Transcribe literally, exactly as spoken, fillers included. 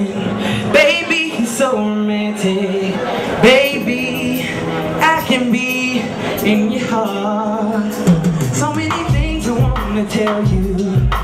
Baby, he's so romantic. Baby, I can be in your heart. So many things I want to tell you.